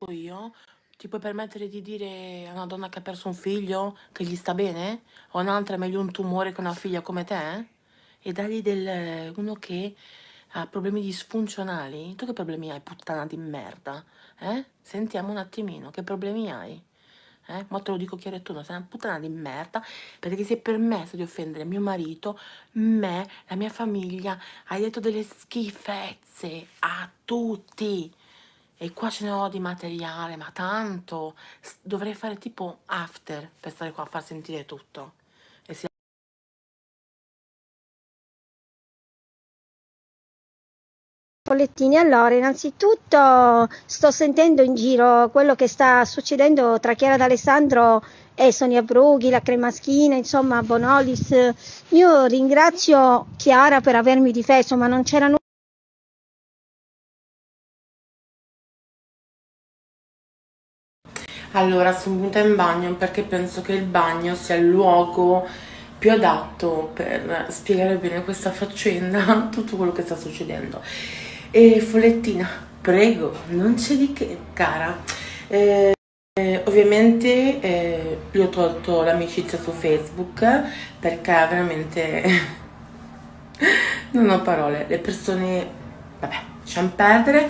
io, ti puoi permettere di dire a una donna che ha perso un figlio che gli sta bene? O un'altra è meglio un tumore che una figlia come te? E dargli uno che ha problemi disfunzionali? Tu che problemi hai, puttana di merda? Sentiamo un attimino, che problemi hai? Ma te lo dico chiaro e tondo, sei una puttana di merda perché ti sei permesso di offendere mio marito, me, la mia famiglia, hai detto delle schifezze a tutti. E qua ce ne ho di materiale, ma tanto. Dovrei fare tipo after per stare qua a far sentire tutto. E si Bollettini, allora, innanzitutto sto sentendo in giro quello che sta succedendo tra Chiara D'Alessandro e Sonia Brughi, la Cremaschina, insomma, Bonolis. Io ringrazio Chiara per avermi difeso, ma non c'era nulla. Allora, sono venuta in bagno perché penso che il bagno sia il luogo più adatto per spiegare bene questa faccenda, tutto quello che sta succedendo. E Follettina, prego, non c'è di che, cara. Ovviamente io ho tolto l'amicizia su Facebook perché veramente non ho parole, le persone, vabbè, lasciamo perdere.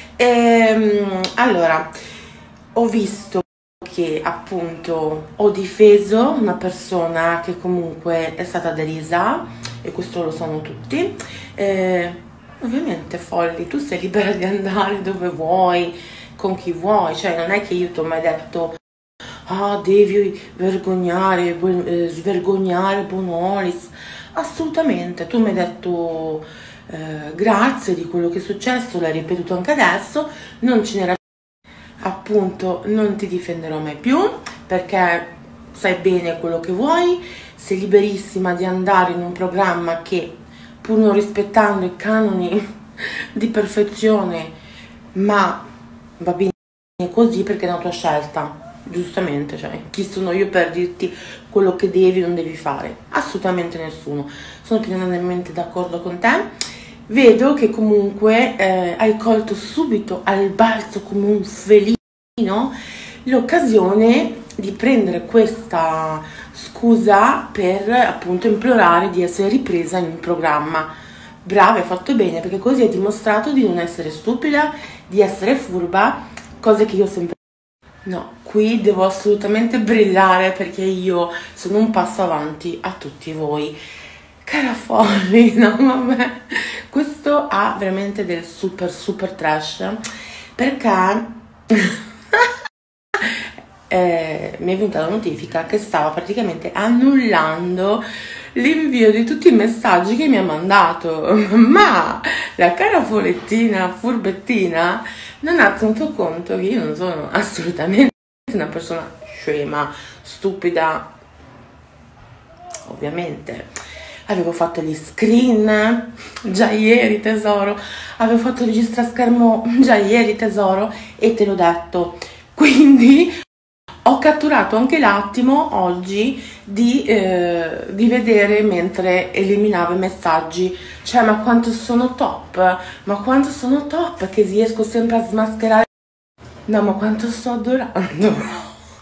Allora, ho visto che appunto ho difeso una persona che comunque è stata derisa e questo lo sanno tutti. Ovviamente Folli, tu sei libera di andare dove vuoi, con chi vuoi, cioè non è che io ti ho mai detto ah devi vergognare, svergognare Bonolis, assolutamente, tu mi hai detto grazie di quello che è successo, l'hai ripetuto anche adesso, non ce n'era appunto, non ti difenderò mai più perché sai bene quello che vuoi, sei liberissima di andare in un programma che pur non rispettando i canoni di perfezione, ma va bene così perché è una tua scelta, giustamente, cioè chi sono io per dirti quello che devi o non devi fare? Assolutamente nessuno, sono pienamente d'accordo con te. Vedo che comunque hai colto subito al balzo come un felino l'occasione di prendere questa scusa per appunto implorare di essere ripresa in un programma. Brava, hai fatto bene perché così hai dimostrato di non essere stupida, di essere furba, cose che io sempre... No, qui devo assolutamente brillare perché io sono un passo avanti a tutti voi. Cara Folli, no vabbè, questo ha veramente del super super trash perché mi è venuta la notifica che stava praticamente annullando l'invio di tutti i messaggi che mi ha mandato, ma la cara Follettina furbettina non ha tenuto conto che io non sono assolutamente una persona scema, stupida, ovviamente. Avevo fatto gli screen già ieri tesoro, avevo fatto il registraschermo già ieri tesoro e te l'ho detto, quindi ho catturato anche l'attimo oggi di vedere mentre eliminavo i messaggi, cioè ma quanto sono top, ma quanto sono top che riesco sempre a smascherare, no ma quanto sto adorando.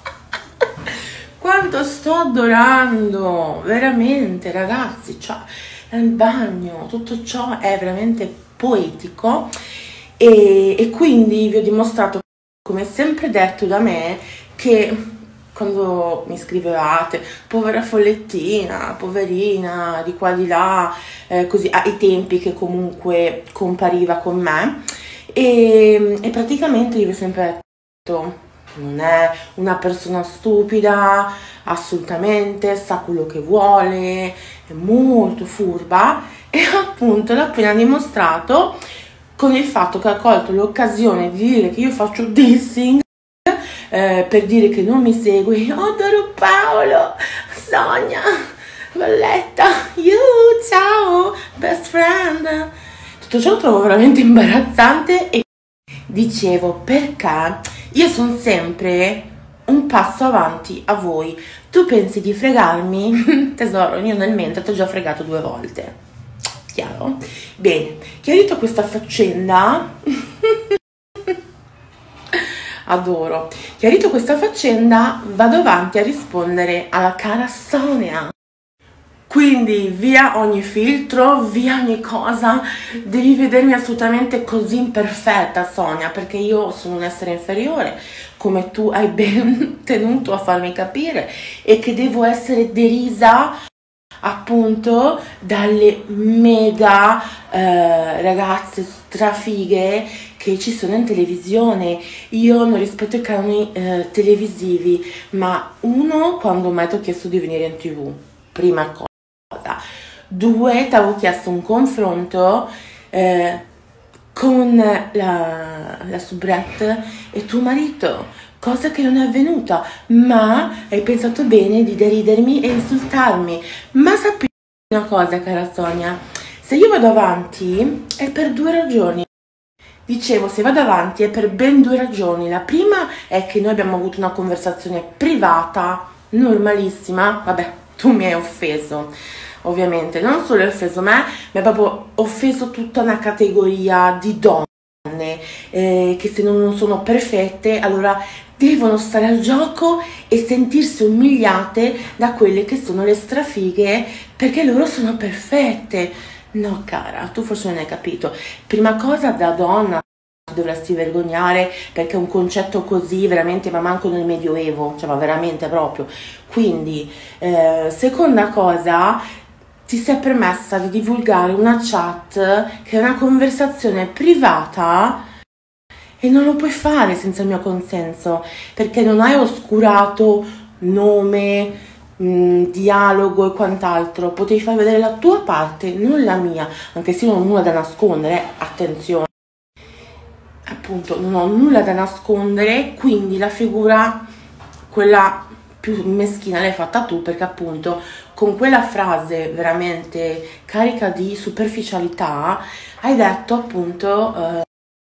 Quanto sto adorando, veramente ragazzi, cioè nel bagno, tutto ciò è veramente poetico e quindi vi ho dimostrato, come sempre detto da me, che quando mi scrivevate, povera Follettina, poverina, di qua di là, così, ai tempi che comunque compariva con me, e praticamente io vi ho sempre detto, non è una persona stupida, assolutamente, sa quello che vuole, è molto furba e appunto l'ha appena dimostrato con il fatto che ha colto l'occasione di dire che io faccio dissing per dire che non mi segue. Oh, adoro Paolo, Sonia, Valletta, ciao, best friend. Tutto ciò lo trovo veramente imbarazzante e dicevo perché io sono sempre un passo avanti a voi. Tu pensi di fregarmi? Tesoro, io nel mentre ti ho già fregato 2 volte. Chiaro? Bene, chiarito questa faccenda, adoro. Chiarito questa faccenda, vado avanti a rispondere alla cara Sonia. Quindi via ogni filtro, via ogni cosa, devi vedermi assolutamente così imperfetta, Sonia, perché io sono un essere inferiore, come tu hai ben tenuto a farmi capire, e che devo essere derisa appunto dalle mega ragazze strafighe che ci sono in televisione. Io non rispetto i canoni televisivi, ma uno, quando mai ti ho chiesto di venire in TV, prima cosa. Due, ti avevo chiesto un confronto con la soubrette e tuo marito, cosa che non è avvenuta, ma hai pensato bene di deridermi e insultarmi. Ma sappi una cosa, cara Sonia, se io vado avanti è per due ragioni. Dicevo, se vado avanti è per ben due ragioni. La prima è che noi abbiamo avuto una conversazione privata, normalissima. Vabbè, tu mi hai offeso, ovviamente. Non solo hai offeso me, ma hai proprio offeso tutta una categoria di donne che se non sono perfette, allora devono stare al gioco e sentirsi umiliate da quelle che sono le strafighe, perché loro sono perfette. No, cara, tu forse non hai capito. Prima cosa, da donna ti dovresti vergognare, perché un concetto così veramente, ma manco nel Medioevo, cioè ma veramente proprio. Quindi, seconda cosa, ti sei permessa di divulgare una chat che è una conversazione privata e non lo puoi fare senza il mio consenso, perché non hai oscurato nome, dialogo e quant'altro. Potevi far vedere la tua parte, non la mia, anche se io non ho nulla da nascondere, attenzione, appunto non ho nulla da nascondere. Quindi la figura, quella più meschina, l'hai fatta tu, perché appunto con quella frase veramente carica di superficialità hai detto appunto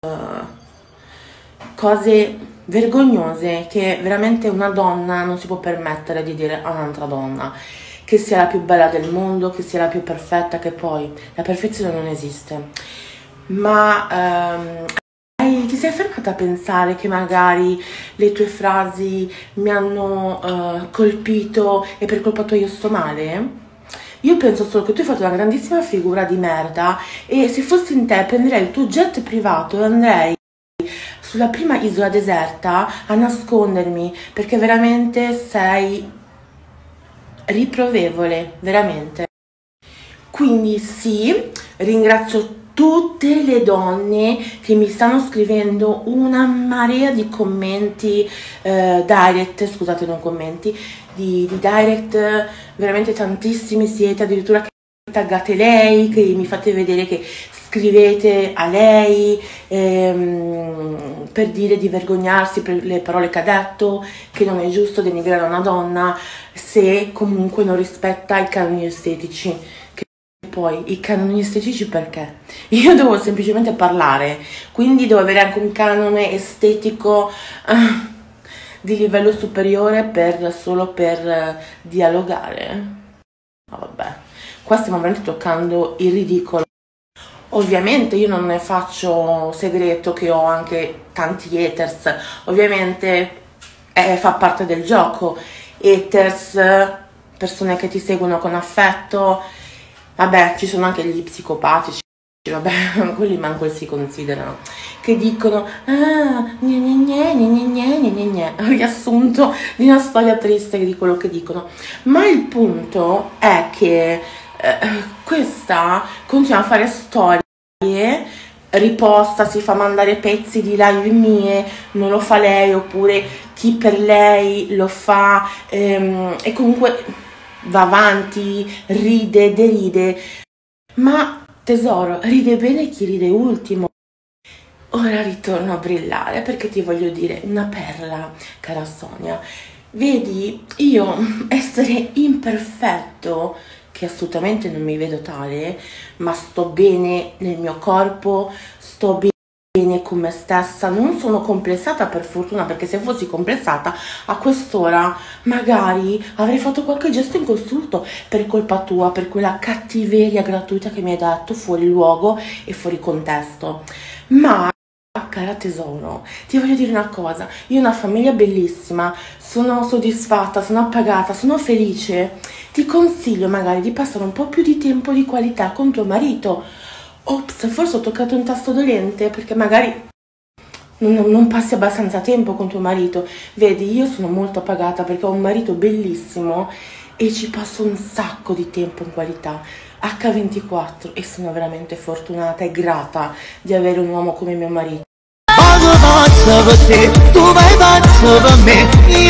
cose vergognose che veramente una donna non si può permettere di dire a un'altra donna, che sia la più bella del mondo, che sia la più perfetta, che poi la perfezione non esiste. Ma ti sei fermata a pensare che magari le tue frasi mi hanno colpito e per colpa tua io sto male? Io penso solo che tu hai fatto una grandissima figura di merda, e se fossi in te prenderei il tuo jet privato e andrei sulla prima isola deserta a nascondermi, perché veramente sei riprovevole, veramente. Quindi sì, ringrazio tutte le donne che mi stanno scrivendo una marea di commenti direct, scusate, non commenti, di direct, veramente tantissimi siete, addirittura che taggate lei, che mi fate vedere che scrivete a lei per dire di vergognarsi per le parole che ha detto, che non è giusto denigrare una donna se comunque non rispetta i canoni estetici. Che poi i canoni estetici perché? Io devo semplicemente parlare, quindi devo avere anche un canone estetico di livello superiore solo per dialogare. Ma vabbè, qua stiamo veramente toccando il ridicolo. Ovviamente io non ne faccio segreto che ho anche tanti haters, ovviamente fa parte del gioco. Haters, persone che ti seguono con affetto, vabbè, ci sono anche gli psicopatici, vabbè, quelli manco si considerano, che dicono riassunto di una storia triste di quello che dicono. Ma il punto è che questa continua a fare storie, riposta, si fa mandare pezzi di live mie, non lo fa lei, oppure chi per lei lo fa, e comunque va avanti, ride, deride. Ma tesoro, ride bene chi ride ultimo. Ora ritorno a brillare perché ti voglio dire una perla, cara Sonia. Vedi, io essere imperfetto, che assolutamente non mi vedo tale, ma sto bene nel mio corpo, sto bene con me stessa, non sono complessata per fortuna, perché se fossi complessata a quest'ora magari avrei fatto qualche gesto inconsulto per colpa tua, per quella cattiveria gratuita che mi hai detto fuori luogo e fuori contesto. Ma Cara tesoro, ti voglio dire una cosa, io ho una famiglia bellissima, sono soddisfatta, sono appagata, sono felice. Ti consiglio magari di passare un po' più di tempo di qualità con tuo marito. Ops, forse ho toccato un tasto dolente perché magari non passi abbastanza tempo con tuo marito. Vedi, io sono molto appagata perché ho un marito bellissimo e ci passo un sacco di tempo in qualità. H24 e sono veramente fortunata e grata di avere un uomo come mio marito. Tu vai